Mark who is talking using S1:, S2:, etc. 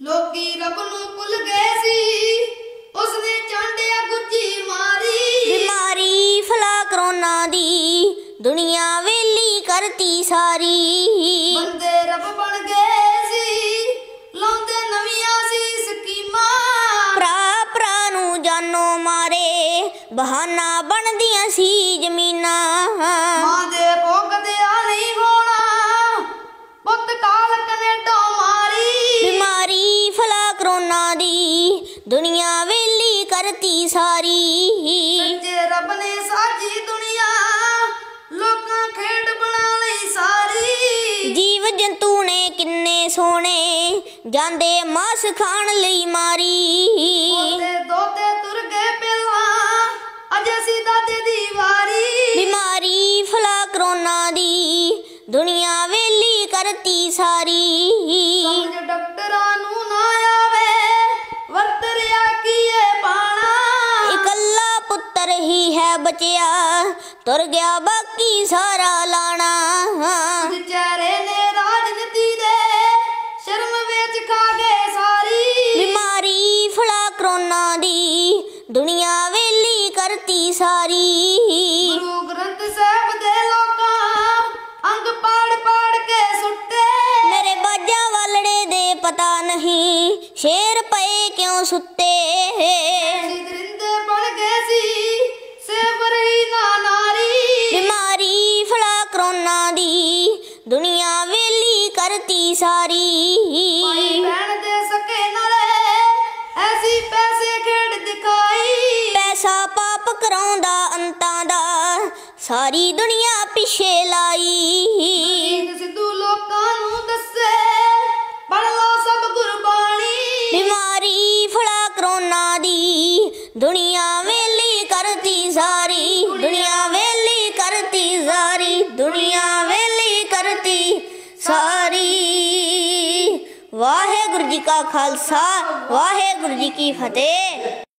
S1: ਲੋਕੀ ਰੱਬ ਨੂੰ ਭੁੱਲ ਗਏ ਸੀ, ਉਸਨੇ ਚਾਂਡਿਆ ਗੁੱਜੀ ਮਾਰੀ।
S2: ਬਿਮਾਰੀ ਫਲਾ ਕਰੋਨਾ ਦੀ ਦੁਨੀਆ ਵੇਲੀ ਕਰਤੀ ਸਾਰੀ।
S1: ਬੰਦੇ ਰੱਬ ਬਣ ਗਏ ਸੀ, ਲਾਉਂਦੇ ਨਵੀਆਂ ਸੀ ਸਕੀਮਾਂ।
S2: ਭਰਾ ਭਰਾ ਨੂੰ ਜਾਨੋਂ ਮਾਰੇ, ਬਹਾਨਾ ਬਣਦੀਆਂ ਸੀ ਜ਼ਮੀਨਾਂ।
S1: ਮਾਂ ਦੇ ਭੋਗਦਿਆ ਨਹੀਂ ਹੋਣਾ, ਪੁੱਤ ਕਾਲ ਕਨੇਡਾ ਮਾਰੀ।
S2: ਬਿਮਾਰੀ ਫਲਾ ਕਰੋਨਾ ਦੀ ਦੁਨੀਆ ਵੇਲੀ ਕਰਤੀ ਸਾਰੀ।
S1: ਸੱਚੇ ਰੱਬ ਨੇ ਸਾਜੀ ਦੁਨੀਆ, ਲੋਕਾਂ ਖੇਡ ਬਣਾ ਲਈ ਸਾਰੀ।
S2: ਜੀਵ ਜੰਤੂ ਨੇ ਕਿੰਨੇ ਸੋਹਣੇ, ਜਾਂਦੇ ਮਾਸ ਖਾਣ ਲਈ ਮਾਰੀ।
S1: ਉਹਦੇ ਦੋਤੇ ਤੁਰ ਗਏ ਪਹਿਲਾਂ, ਅਜੇ ਸੀ ਦਾਦੇ ਦੀ ਵਾਰੀ।
S2: ਬਿਮਾਰੀ ਫਲਾ ਕਰੋਨਾ ਦੀ ਦੁਨੀਆ ਵੇਲੀ ਕਰਤੀ ਸਾਰੀ।
S1: ਸਮਝ ਡਾਕਟਰਾਂ ਨੂੰ ਨਾ ਆਵੇ, ਵਰਤ ਰਿਆ ਕੀਏ ਪਾਣਾ।
S2: ਇਕੱਲਾ ਪੁੱਤਰ ਹੀ ਹੈ ਬਚਿਆ, ਤੁਰ ਗਿਆ ਬਾਕੀ ਸਾਰਾ ਲਾਣਾ।
S1: ਵਿਚਾਰੇ ਨੇ ਰਾਜਨੀਤੀ ਦੇ ਸ਼ਰਮ ਵਿੱਚ ਖਾ ਗਏ ਸਾਰੀ।
S2: ਬਿਮਾਰੀ ਫਲਾ ਕਰੋਨਾ ਦੀ ਦੁਨੀਆ ਵੇਲੀ ਕਰਤੀ ਸਾਰੀ।
S1: ਗੁਰੂ ਗ੍ਰੰਥ ਸਾਹਿਬ ਦੇ ਲੋਕਾਂ ਅੰਗ ਪਾੜ ਪਾੜ ਕੇ ਸੁੱਟੇ।
S2: ਮੇਰੇ ਬਾਜਾਂ ਵਾਲੜੇ ਦੇ ਪਤਾ ਨਹੀਂ, ਸ਼ੇਰ ਪਏ ਕਿਉਂ ਸੁੱਤੇ।
S1: ਦਰਿੰਦੇ ਬਣ ਗਏ ਸੀ, ਸੇਵਰ ਹੀ ਨਾ ਨਾਰੀ।
S2: ਬਿਮਾਰੀ ਫਲਾ ਕਰੋਨਾ ਦੀ ਦੁਨੀਆ ਵੇਲੀ ਕਰਤੀ ਸਾਰੀ।
S1: ਭਾਈ ਭੈਣ ਦੇ ਸਕੇ ਨਾਲੇ ਐਸੀ ਪੈਸੇ ਖੇਡ ਦਿਖਾਈ।
S2: ਪੈਸਾ ਪਾਪ ਕਰਾਉਂਦਾ ਅੰਤਾਂ ਦਾ, ਸਾਰੀ ਦੁਨੀਆ ਪਿੱਛੇ ਲਾਈ।
S1: ਸਿੱਧੂ ਲੋਕਾਂ ਨੂੰ ਦੱਸੇ, ਪੜ੍ਹ ਲਓ ਸਭ ਗੁਰਬਾਣੀ।
S2: ਬਿਮਾਰੀ ਫਲਾ ਕਰੋਨਾ ਦੀ ਦੁਨੀਆ ਵੇਲੀ ਕਰਤੀ ਸਾਰੀ। ਦੁਨੀਆ ਵੇਲੀ ਕਰਤੀ ਸਾਰੀ, ਦੁਨੀਆ ਵੇਲੀ ਕਰਤੀ ਸਾਰੀ। ਵਾਹਿਗੁਰੂ ਜੀ ਕਾ ਖਾਲਸਾ, ਵਾਹਿਗੁਰੂ ਜੀ ਕੀ ਫਤਿਹ।